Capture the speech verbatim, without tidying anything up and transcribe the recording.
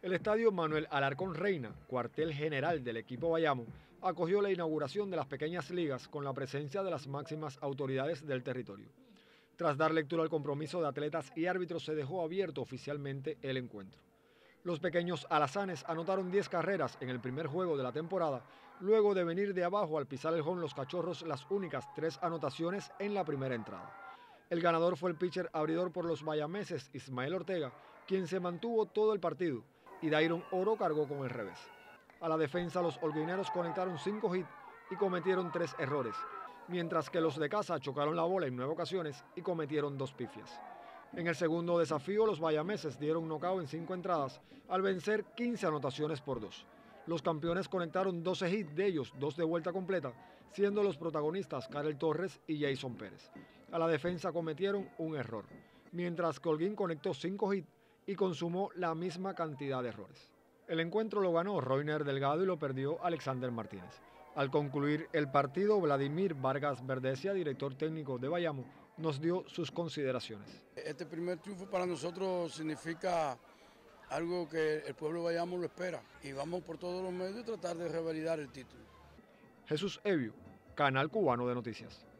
El estadio Manuel Alarcón Reina, cuartel general del equipo Bayamo, acogió la inauguración de las pequeñas ligas con la presencia de las máximas autoridades del territorio. Tras dar lectura al compromiso de atletas y árbitros, se dejó abierto oficialmente el encuentro. Los pequeños alazanes anotaron diez carreras en el primer juego de la temporada, luego de venir de abajo al pisar el home los cachorros las únicas tres anotaciones en la primera entrada. El ganador fue el pitcher abridor por los bayameses Ismael Ortega, quien se mantuvo todo el partido, y Dairon Oro cargó con el revés. A la defensa los holguineros conectaron cinco hits y cometieron tres errores, mientras que los de casa chocaron la bola en nueve ocasiones y cometieron dos pifias. En el segundo desafío, los bayameses dieron knockout en cinco entradas al vencer quince anotaciones por dos. Los campeones conectaron doce hits, de ellos dos de vuelta completa, siendo los protagonistas Karel Torres y Jason Pérez. A la defensa cometieron un error, mientras que Holguín conectó cinco hits y consumó la misma cantidad de errores. El encuentro lo ganó Roiner Delgado y lo perdió Alexander Martínez. Al concluir el partido, Vladimir Vargas Verdesia, director técnico de Bayamo, nos dio sus consideraciones. Este primer triunfo para nosotros significa algo que el pueblo de Bayamo lo espera y vamos por todos los medios a tratar de revalidar el título. Jesús Evio, Canal Cubano de Noticias.